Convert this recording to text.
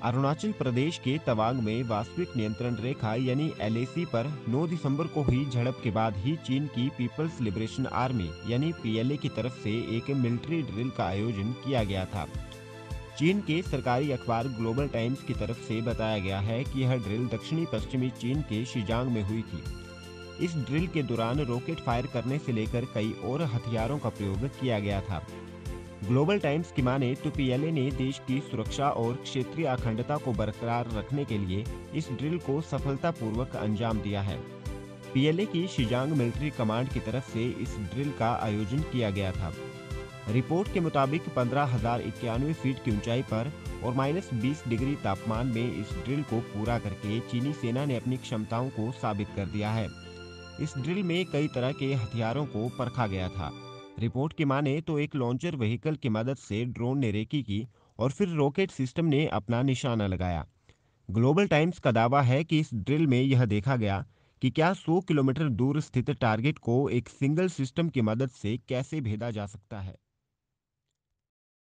अरुणाचल प्रदेश के तवांग में वास्तविक नियंत्रण रेखा यानी एलएसी पर 9 दिसंबर को हुई झड़प के बाद ही चीन की पीपल्स लिबरेशन आर्मी यानी पीएलए की तरफ से एक मिलिट्री ड्रिल का आयोजन किया गया था। चीन के सरकारी अखबार ग्लोबल टाइम्स की तरफ से बताया गया है कि यह ड्रिल दक्षिणी पश्चिमी चीन के शिजांग में हुई थी। इस ड्रिल के दौरान रॉकेट फायर करने से लेकर कई और हथियारों का प्रयोग किया गया था। ग्लोबल टाइम्स की माने तो पीएलए ने देश की सुरक्षा और क्षेत्रीय अखंडता को बरकरार रखने के लिए इस ड्रिल को सफलतापूर्वक अंजाम दिया है। पीएलए की शिजांग मिलिट्री कमांड की तरफ से इस ड्रिल का आयोजन किया गया था। रिपोर्ट के मुताबिक 15,091 फीट की ऊंचाई पर और -20 डिग्री तापमान में इस ड्रिल को पूरा करके चीनी सेना ने अपनी क्षमताओं को साबित कर दिया है। इस ड्रिल में कई तरह के हथियारों को परखा गया था। रिपोर्ट की माने तो एक लॉन्चर व्हीकल की मदद से ड्रोन ने रेकी की और फिर रॉकेट सिस्टम ने अपना निशाना लगाया। ग्लोबल टाइम्स का दावा है कि इस ड्रिल में यह देखा गया कि क्या 100 किलोमीटर दूर स्थित टारगेट को एक सिंगल सिस्टम की मदद से कैसे भेदा जा सकता है।